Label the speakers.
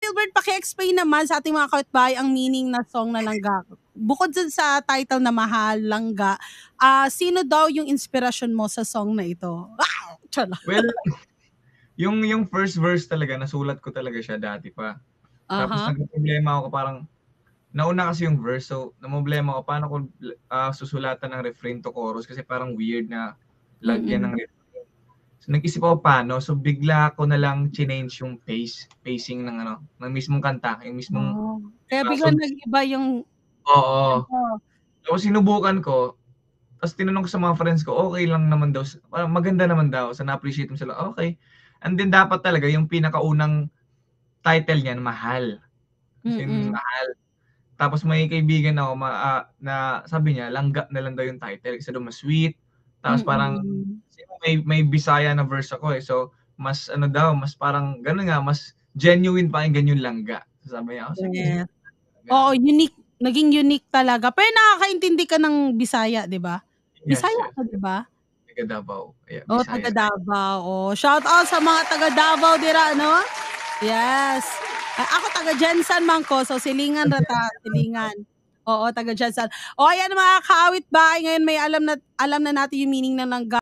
Speaker 1: Gilbert, paki-explain naman sa ating mga kapitbahay ang meaning na song na Langga. Bukod dun sa title na Mahal, Langga, sino daw yung inspirasyon mo sa song na ito? Wow! Charot.
Speaker 2: Well, yung first verse talaga, nasulat ko talaga siya dati pa. Tapos
Speaker 1: Aha.
Speaker 2: nagkaproblema ako, parang nauna kasi yung verse, so namroblema ako paano ko susulatan ng refrain to chorus kasi parang weird na lagyan
Speaker 1: Mm.
Speaker 2: ng refrain. So nag-isip ako paano, so bigla ko na lang change yung pacing ng ano, ng mismong kanta, yung mismong
Speaker 1: Oh, kaya
Speaker 2: so
Speaker 1: biglang nag-iba yung
Speaker 2: oo.
Speaker 1: ano.
Speaker 2: Tapos sinubukan ko, tapos tinanong ko sa mga friends ko, okay lang naman daw, parang maganda naman daw, so na-appreciate mo sila, okay. And then dapat talaga yung pinakaunang title niyan, Mahal. As in,
Speaker 1: Mm.
Speaker 2: mahal. Tapos may kaibigan ako na sabi niya Langga na lang daw yung title kasi daw mas sweet. Tapos parang
Speaker 1: Mm.
Speaker 2: may Bisaya na verse ako, eh. So mas ano daw, mas parang gano'n nga, mas genuine pakinggan yung Langga. Sabi niya, "Oh, sige."
Speaker 1: Yes. Oo,
Speaker 2: Gano'n.
Speaker 1: unique. Naging unique talaga. Pero nakakaintindi ka ng Bisaya, 'di ba?
Speaker 2: Yes,
Speaker 1: Bisaya
Speaker 2: yes.
Speaker 1: ka, 'di ba?
Speaker 2: Taga Davao. Yeah,
Speaker 1: Oh,
Speaker 2: Bisaya.
Speaker 1: taga Davao. Oh, shout out sa mga taga Davao dira, no? Yes. Ako taga Jensan man ko, so silingan ra ta, silingan. Oo, taga Jensan. O ayan mga kaawit-bahay, ngayon may alam na natin yung meaning ng Langga.